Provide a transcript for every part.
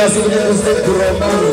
să vedem cu stâncul Roman.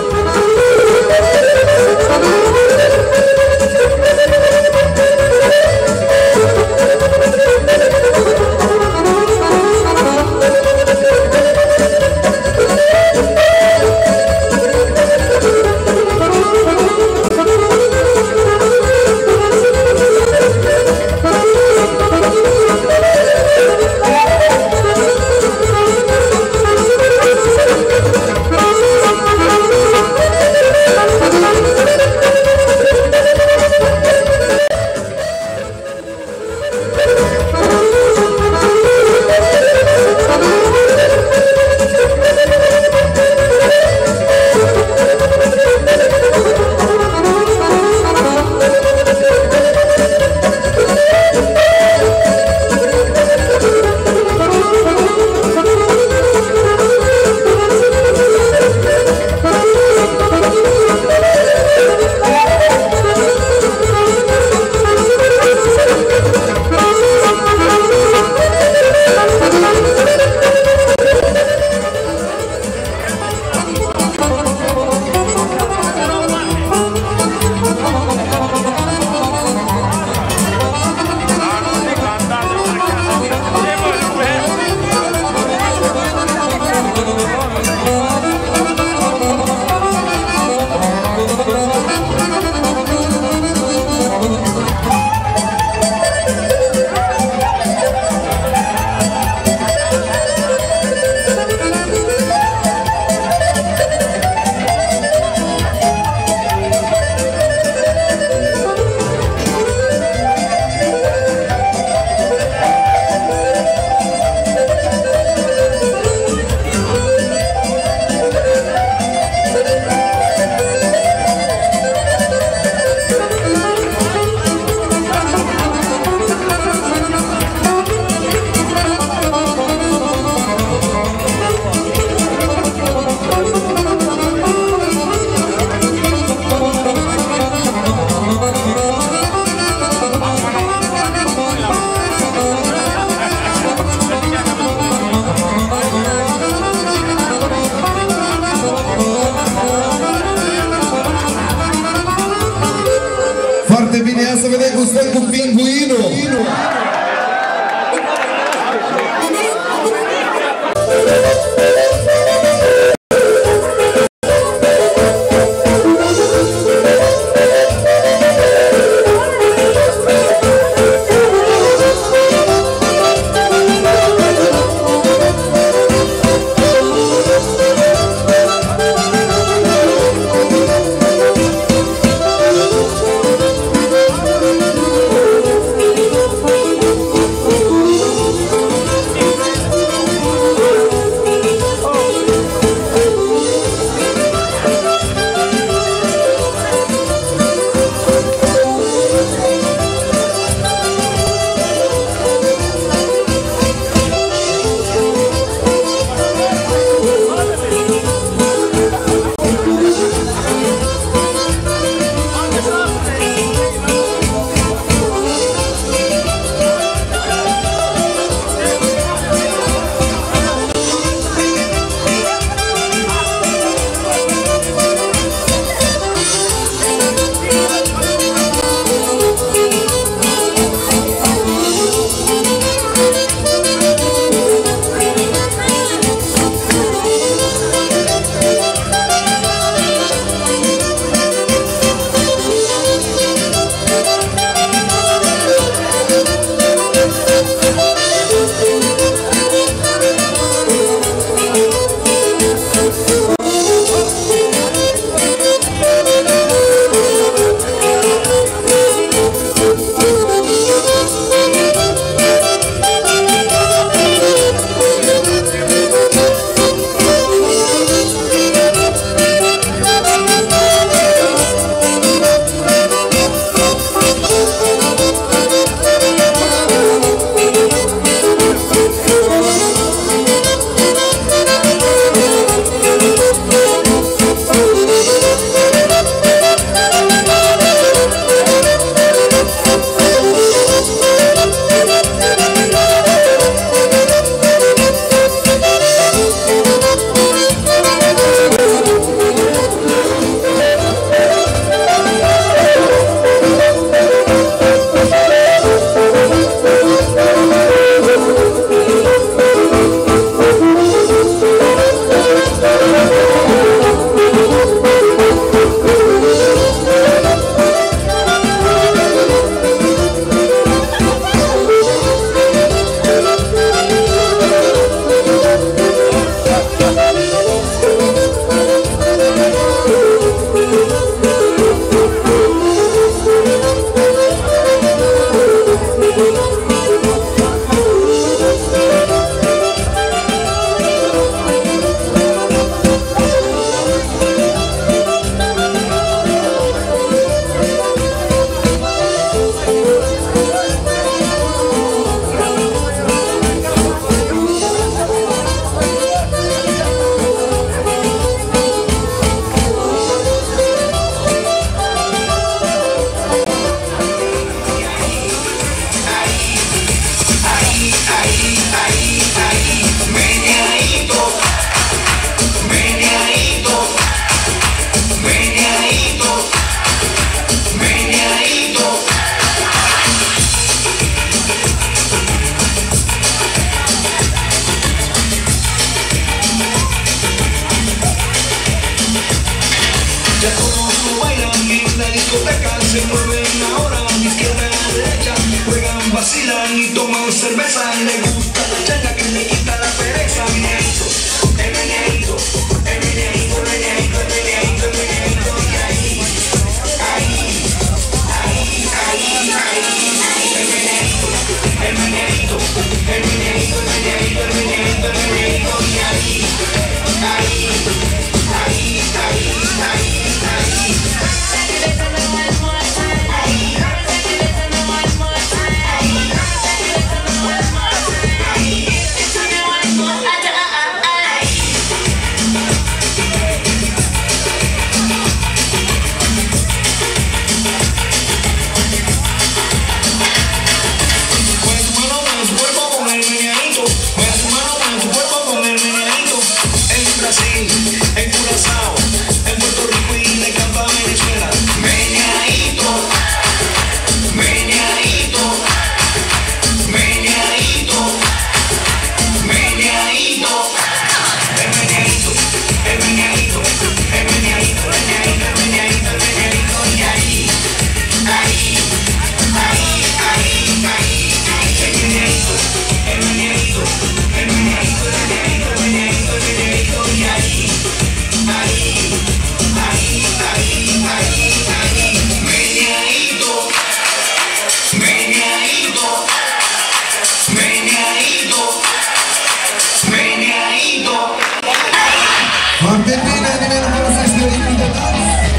Foarte bine, ia să vedem cum stăm cu pinguinul. bailan y toman cerveza y les gusta la changa que le quita la pereza. Meneadito, el meneadito, el meneadito, el meneadito, el meneadito, el meneadito, y ahí, ahí, ahí, ahí, ahí, el meneadito, el meneadito, el meneadito, el meneadito, el meneadito, el meneadito, y ahí, ahí, ahí, ahí, ahí, ahí. En Curazao, en Puerto Rico y le canta a Venezuela. Meneadito, meneadito, meneadito, meneadito, el meneadito, el meneadito, el meneadito, el meneadito, el meneadito, el meneadito, y ahí, ahí, ahí, ahí, ahí, el meneadito, el meneadito, el meneadito, el meneadito, el meneadito, el meneadito, y ahí. Ahí, ahí, ahí, ahí, ahí, meneadito, meneadito, meneadito, meneadito. Argentina a nivel baloncesto internacional.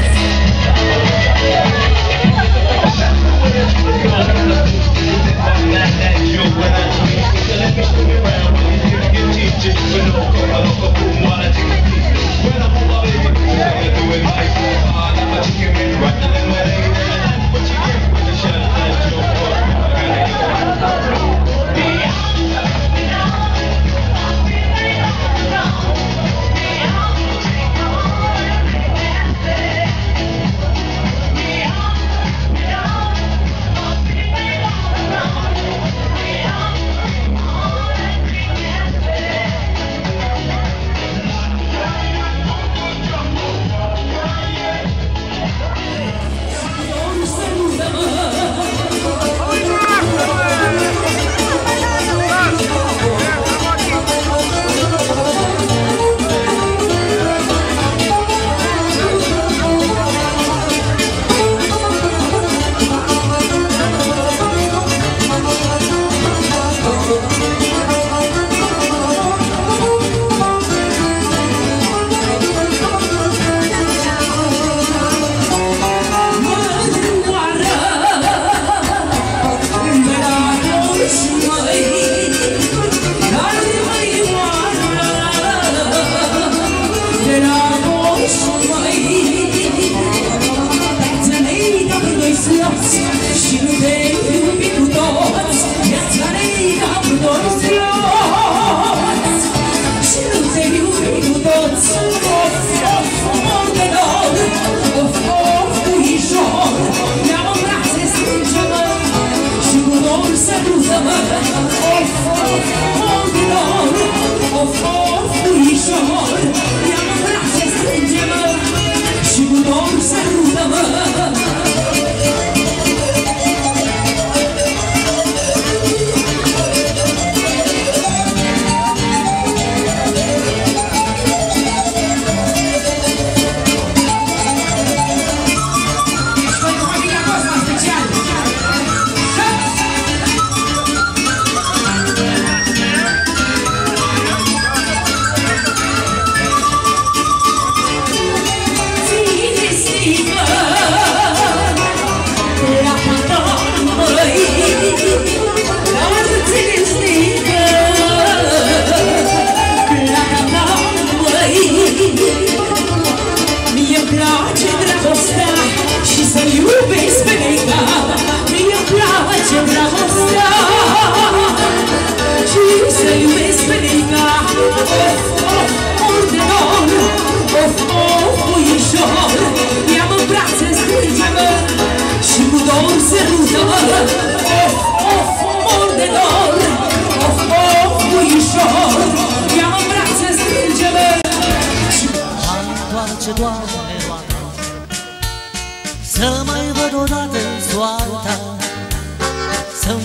ce doamne, să mai văd odată soarta, să-mi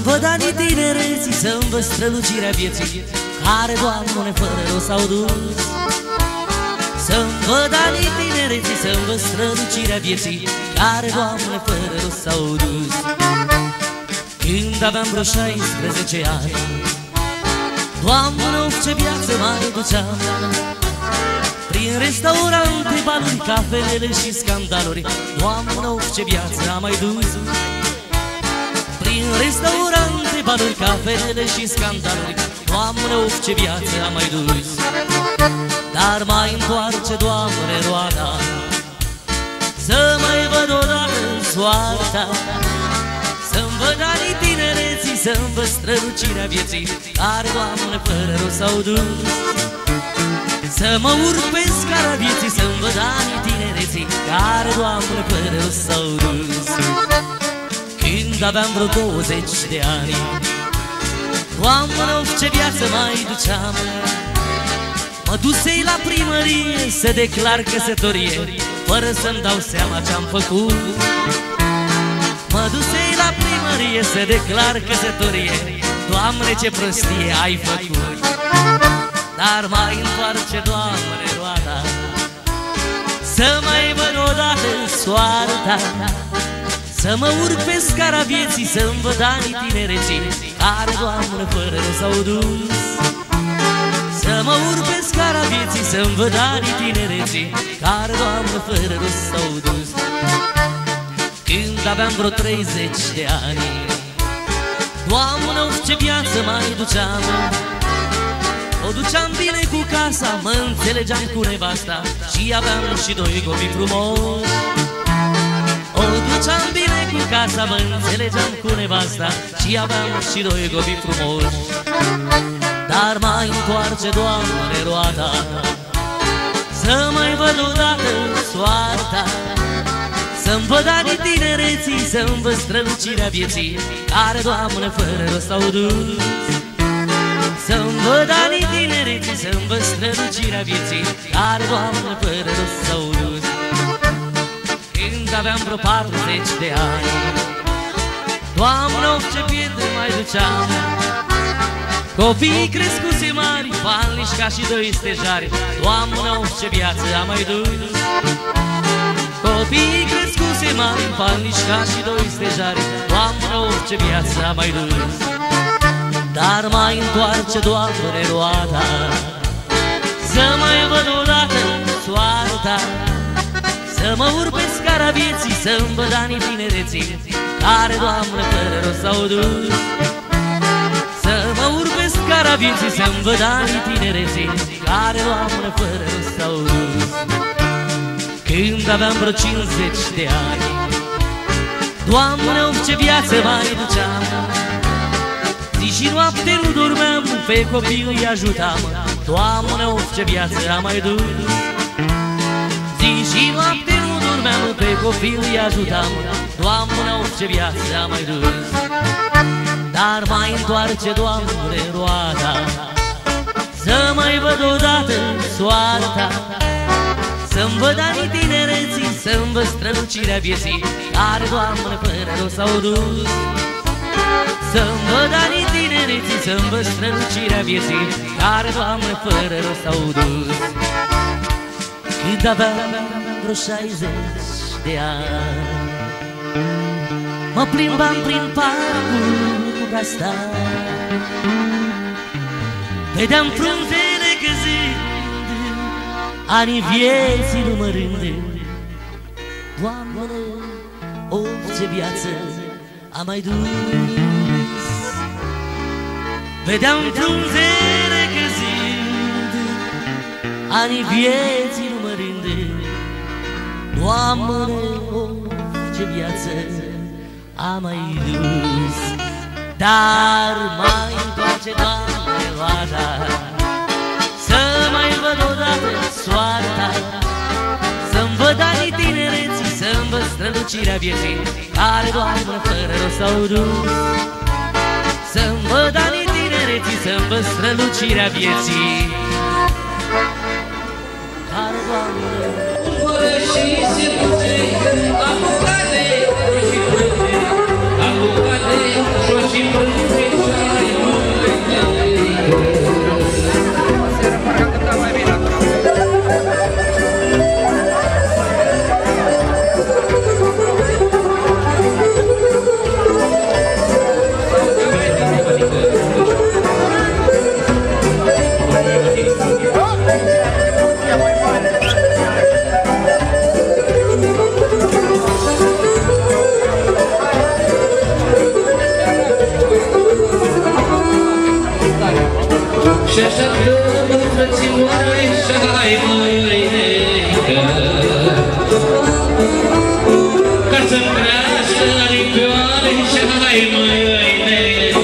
Să-mi văd anii tinereții, să-mi văd strălucirea vieții, care, Doamne, fără rost s-au dus. Să-mi văd anii tinereții, să-mi văd strălucirea vieții, care, Doamne, fără rost s-au dus. Când aveam vreo 16 ani, Doamne, ce viață mai duceam, prin restaurante, baluri, cafelele și scandaluri. Doamne, ce viață am mai dus. Prin restaurante, baluri, cafelele și scandaluri. Doamne, ce viață am mai dus. Dar mai întoarce, Doamne, roata, să mai văd odată soarta. Să-mi văd anii tinereții, să-mi văd strălucirea vieții, care, Doamne, fără rost s-au dus. Să mă urc pe scara vieții, să-mi văd anii tinereții, care, Doamne, fără rost s-au dus. Când aveam vreo 20 de ani, Doamne, ce viață mai duceam, mă dusei la primărie să declar căsătorie, fără să-mi dau seama ce-am făcut. Mă dusei la primărie să declar căsătorie, Doamne, ce prostie ai făcut. Dar mai întoarce, Doamne, roata, să mai văd odată soarta. Să mă urc pe scara vieții, să-mi văd anii tinereții, care, Doamne, fără rost s-au dus. Să mă urc pe scara vieții, să-mi văd anii tinereții, care, Doamne, fără rost s-au dus. Când aveam vreo 30 de ani, Doamne, ce viață mai duceam. O duceam bine cu casa, mă înțelegeam cu nevasta și aveam și 2 copii frumoși. O duceam bine cu casa, mă înțelegeam cu nevasta și aveam și 2 copii frumoși. Dar mai întoarce, Doamne, roata, să mai văd odată soarta. Să-mi văd anii tinereții, să-mi văd strălucirea vieții, care, Doamne, fără rost s-au dus. Să-mi văd anii tinereții, să-mi văd strălucirea vieții, care, Doamne, fără rost s-au dus. Când aveam vreo 40 de ani, Doamne, ce pierdere mai duceam. Copiii crescuse mari, falnici ca și 2 stejari, Doamne, ce viață am mai dus. Copiii crescuse mari, falnici ca și 2 stejari, Doamne, ce viață am mai dus. Dar mai întoarce, Doamne, roata, să mai văd odată soarta. Să mă urc pe scara vieții, să-mi văd anii tinereții, care, Doamne, fără rost s-au dus. Să mă urc pe scara vieții, să-mi văd anii tinereții, care, Doamne, fără rost s-au dus. Când aveam vreo 50 de ani, Doamne, ce viață mai duceam. Zi și noapte nu dormeam, pe copii îi ajutam, Doamne, ce viață am mai dus. Zi și noapte nu dormeam, pe copii îi ajutam, Doamne, ce viață am mai dus. Dar mai întoarce, Doamne, roata, să mai văd odată soarta. Să-mi văd anii tinereții, să-mi văd strălucirea vieții, care, Doamne, fără rost s-au dus. Să-mi văd anii tinereții, să-mi văd strălucirea vieții, care, Doamne, fără rost s-au dus. Când aveam vreo 60 de ani, mă plimbam prin parcul cu gasta, vedeam frunzele căzând, anii vieții numărând. Doamne, ce viață am mai dus. Vedeam frunzele căzând, anii vieții numărând. Doamne, ce viață am mai dus. Dar mai întoarce, Doamne, roata, să mai văd odată soarta. Să-mi văd anii tinereții, să-mi văd strălucirea vieții, care, Doamne, fără rost s-au dus. Să-mi văd anii tinereții, să-mi văd strălucirea vieții, care, Doamne, și se duce la bucate, și o și Și așa dă-mă, frățioare, și hai măinecă, ca să-mi crească aripioare, și hai măinecă.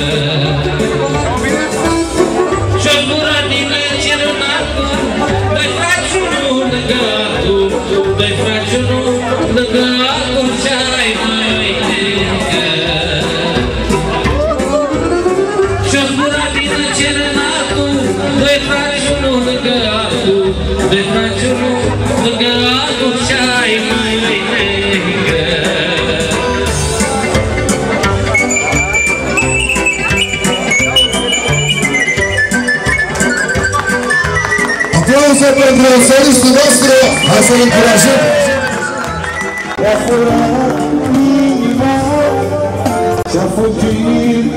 Și-o gura din cernatul, dă-i fraciunul lângă atul, dă-i fraciunul lângă atul, și hai măinecă. Și-o gura din cernatul, dă-i fraciunul lângă atul, dă-i fraciunul lângă atul, și hai măinecă. Aplauze pentru solistul nostru, hai să-l încurajăm! Mi-a furat inima, și-a fugit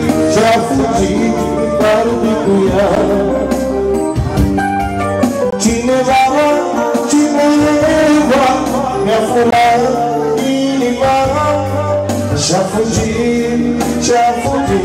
darul cu ea. Cineva mi-a furat inima, și-a fugit